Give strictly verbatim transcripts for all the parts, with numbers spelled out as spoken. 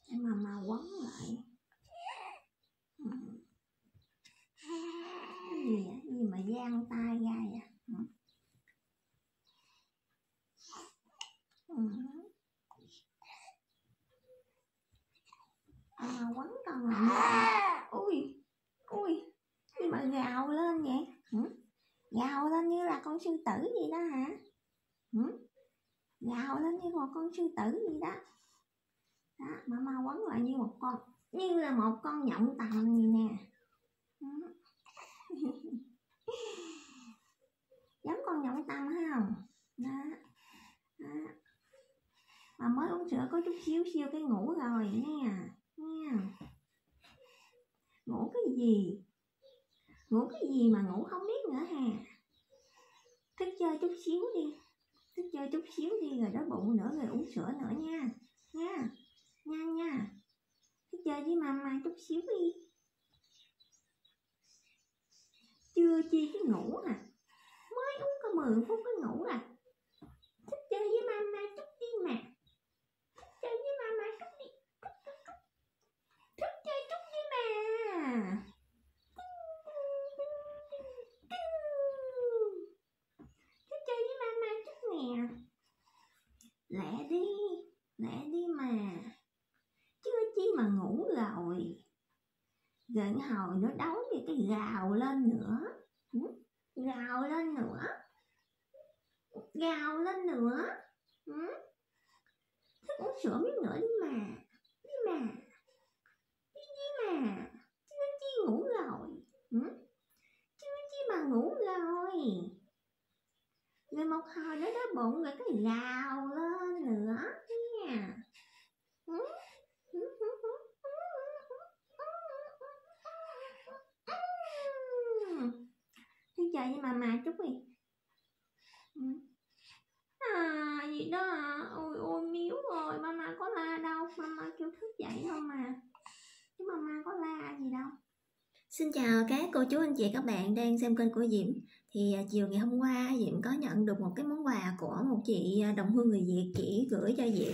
Để mà mà quấn lại. Ừ. Cái gì vậy? Cái gì mà giang tay ra vậy? Ừ. Ừ. À, quấn con lại. Ui, ui, gì mà gào lên vậy? Ừ? Gào lên như là con sư tử gì đó hả? Ừ? Gào lên như một con sư tử gì đó. Đó, mama quấn lại như một con, như là một con nhộng tầm gì nè. Ừ. Giống con nhộng tầm không? Đó. Đó. Mà mới uống sữa có chút xíu xíu cái ngủ rồi nha. Nha. Ngủ cái gì? Ngủ cái gì mà ngủ không biết nữa hà? Thức chơi chút xíu đi. Thức chơi chút xíu đi rồi đói bụng nữa rồi uống sữa nữa nha. Nha. Nha nha. Thức chơi với mama chút xíu đi. Chưa chi cái ngủ à. Mới uống có mười phút cái ngủ à. Thức chơi với mama chút đi mà. Thức chơi với mama chút đi. Thức chơi chút đi mà. Thức chơi với mama chút nè. Lẹ đi. Lẹ đi mà. Chưa chi mà ngủ rồi. Rồi hồi nó đấu thì cái gào lên nữa. Gào lên nữa. Gào lên nữa. Thích uống sữa miếng nữa đi mà. Đi mà. Đi đi mà. Chưa chi ngủ rồi. Chưa chi mà ngủ rồi. Rồi một hồi nó đói bụng rồi cái gào lên nữa nha. Đi chơi với mama chút đi. À gì đó à. Ôi ôi miếu rồi. Mama có la đâu. Mama kêu thức dậy thôi mà. Chứ mama có la gì đâu. Xin chào các cô chú anh chị các bạn đang xem kênh của Diễm. Thì chiều ngày hôm qua Diễm có nhận được một cái món quà của một chị đồng hương người Việt. Chị gửi cho Diễm.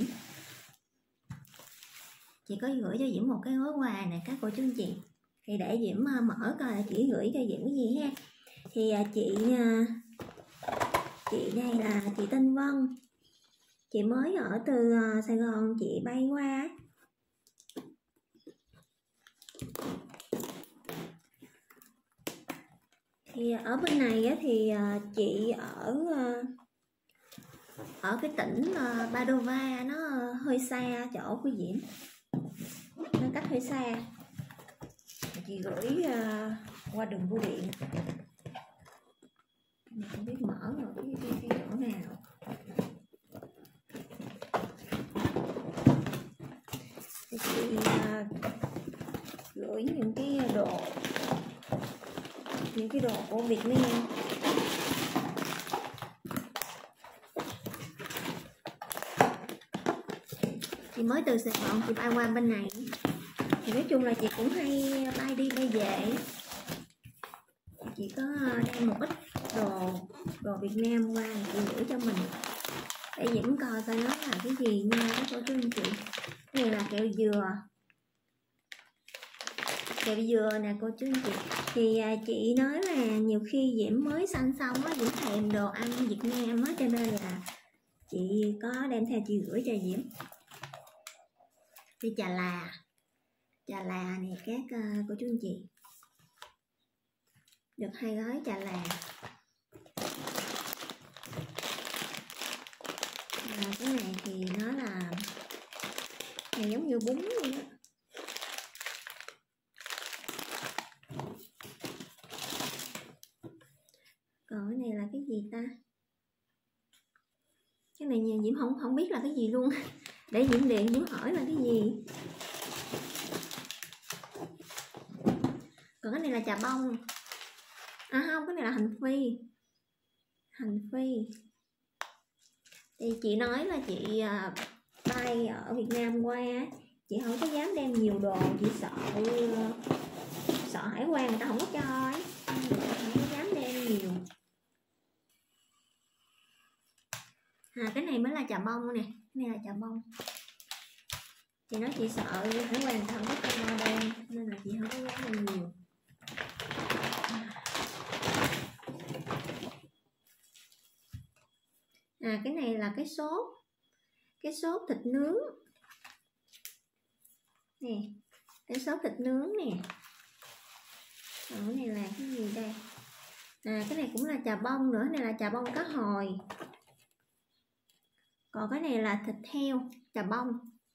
Chị có gửi cho Diễm một cái gói quà này các cô chú anh chị. Thì để Diễm mở coi là chị gửi cho Diễm cái gì ha. Thì chị Chị đây là chị tên Vân. Chị mới ở từ Sài Gòn chị bay qua. Thì ở bên này thì chị ở ở cái tỉnh Padova, nó hơi xa chỗ của Diễm, nó cách hơi xa. Chị gửi qua đường bưu điện. Mình không biết mở rồi cái, cái, cái chỗ nào. Thì chị gửi những cái đồ những cái đồ của Việt Nam. Chị mới từ Sài Gòn chị bay qua bên này. Thì nói chung là chị cũng hay bay đi bay về. Chị có đem một ít đồ đồ Việt Nam qua chị gửi cho mình. Để Diễm coi coi nó là cái gì nha các cô chú anh chị. Cái này là kẹo dừa. Kẹo dừa nè cô chú anh chị. Thì chị nói là nhiều khi Diễm mới sanh xong á, Diễm thèm đồ ăn Việt Nam á, cho nên là chị có đem theo chị gửi cho Diễm. Thì trà là trà là nè các uh, cô chú anh chị. Được hai gói trà là. À, cái này thì nó là này giống như bún luôn á. Còn cái này là cái gì ta? Cái này nhà Diễm không không biết là cái gì luôn. Để Diễm điện Diễm hỏi là cái gì. Còn cái này là trà bông. À không, cái này là hành phi. Hành phi. Thì chị nói là chị uh, bay ở Việt Nam qua, chị không có dám đem nhiều đồ, chị sợ uh, sợ hải quan người ta không có cho ấy. Không có dám đem nhiều. À, cái này mới là trà bông nè. Cái này là trà bông. Chị nói chị sợ phải hoàn thành hết con hoa đen nên là chị không có dám làm nhiều. À cái này là cái sốt, cái sốt thịt nướng nè, cái sốt thịt nướng nè. Còn cái này là cái gì đây? À cái này cũng là chà bông nữa, này là chà bông cá hồi. Còn cái này là thịt heo chà bông.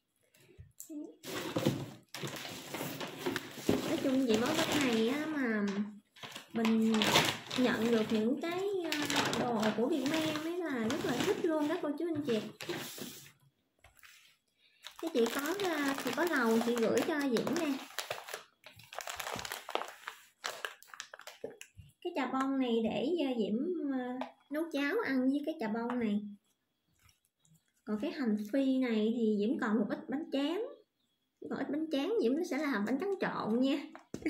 Nói chung vậy món bánh này á, mà mình nhận được những cái đồ của Việt Nam ấy là rất là thích luôn các cô chú anh chị. Cái chị có chị có lầu chị gửi cho Diễm nè. Cái chà bông này để Diễm nấu cháo ăn với cái chà bông này. Còn cái hành phi này thì Diễm còn một ít bánh tráng. Còn ít bánh tráng Diễm nó sẽ làm bánh tráng trộn nha.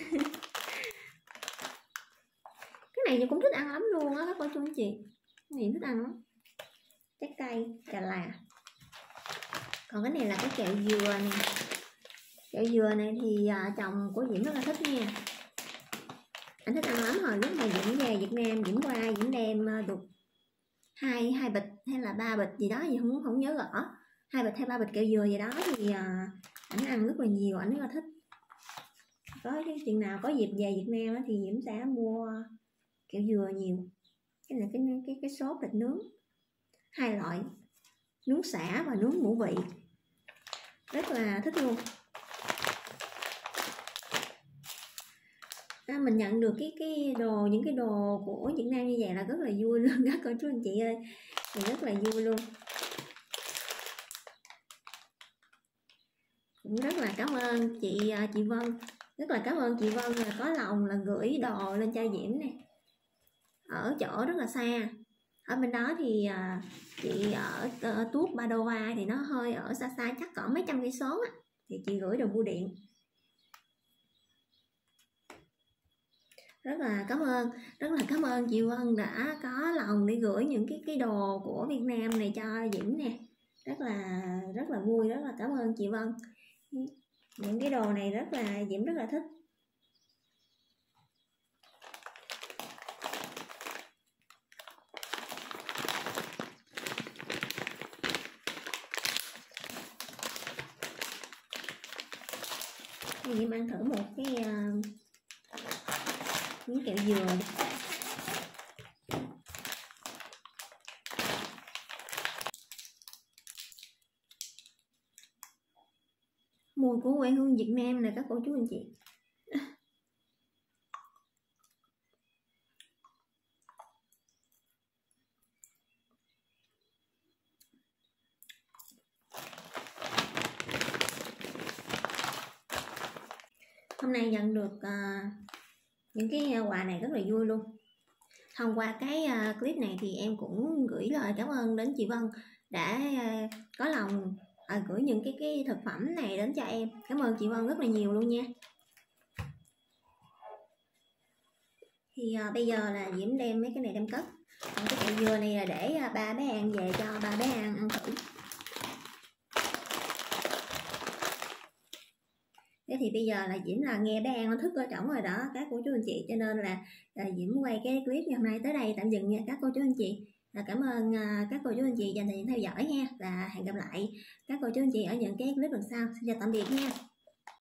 Cái này Diễm cũng thích ăn lắm luôn á các cô chú anh chị. Diễm thích ăn lắm. Trái cây, cà là. Còn cái này là cái kẹo dừa nè. Kẹo dừa này thì à, chồng của Diễm rất là thích nha. Anh thích ăn lắm. Hồi lúc mà Diễm về Việt Nam, Diễm qua Diễm đem được hai hai bịch hay là ba bịch gì đó, gì không không nhớ rõ, hai bịch hay ba bịch kẹo dừa gì đó thì à, ảnh ăn rất là nhiều, ảnh rất là thích. Có cái chừng nào có dịp về Việt Nam thì Diễm sẽ mua kẹo dừa nhiều. Cái này cái cái cái sốt thịt nướng hai loại, nướng xả và nướng ngũ vị, rất là thích luôn. À, mình nhận được cái cái đồ những cái đồ của Việt Nam như vậy là rất là vui luôn các cô chú anh chị ơi, thì rất là vui luôn. Cũng rất là cảm ơn chị chị Vân, rất là cảm ơn chị Vân là có lòng là gửi đồ lên cho Diễm nè, ở chỗ rất là xa. Ở bên đó thì chị ở, ở Tuốt Padova thì nó hơi ở xa xa, chắc cỡ mấy trăm cây số á, thì chị gửi đồ bưu điện. Rất là cảm ơn, rất là cảm ơn chị Vân đã có lòng để gửi những cái cái đồ của Việt Nam này cho Diễm nè. Rất là rất là vui, rất là cảm ơn chị Vân. Những cái đồ này rất là Diễm rất là thích. Thì Diễm ăn thử một cái uh, miếng kẹo dừa đi. Mùi của quê hương Việt Nam nè các cô chú anh chị. Hôm nay nhận được uh, những cái quà này rất là vui luôn. Thông qua cái uh, clip này thì em cũng gửi lời cảm ơn đến chị Vân đã uh, có lòng uh, gửi những cái cái thực phẩm này đến cho em. Cảm ơn chị Vân rất là nhiều luôn nha. Thì uh, bây giờ là Diễm đem mấy cái này đem cất. Còn cái kẹo dừa này là để uh, ba bé ăn về cho ba bé ăn ăn thử. Thế thì bây giờ là Diễm là nghe bé An nó thức ở trỏng rồi đó các cô chú anh chị, cho nên là, là Diễm quay cái clip ngày hôm nay tới đây tạm dừng nha các cô chú anh chị. Là cảm ơn uh, các cô chú anh chị dành thời gian theo dõi ha, và hẹn gặp lại các cô chú anh chị ở những cái clip lần sau. Xin chào tạm biệt nha.